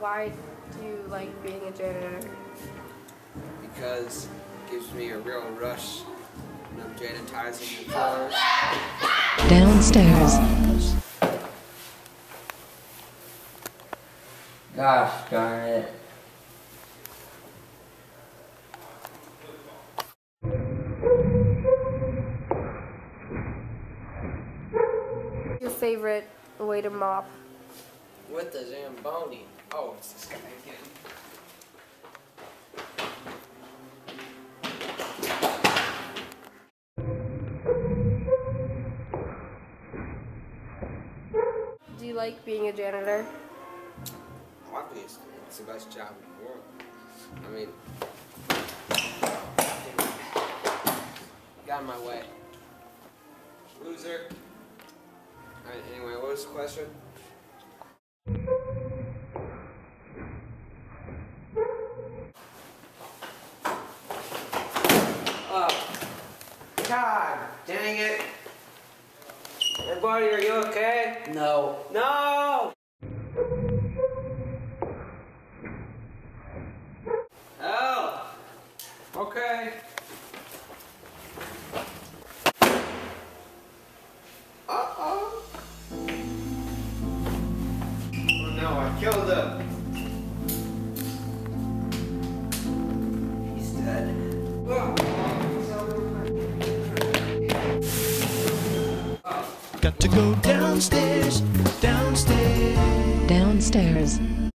Why do you like being a janitor? Because it gives me a real rush when I'm janitizing the floors. Downstairs. Gosh darn it. Your favorite way to mop? With the Zamboni. Oh, it's this guy again. Do you like being a janitor? Obviously, it's the best job in the world. I mean, got in my way. Loser. Alright, anyway, what was the question? Oh, God dang it. Hey, buddy, are you okay? No. No! Oh! Okay. Uh-oh. Oh no, I killed him. He's dead. Got to go downstairs, downstairs. Downstairs.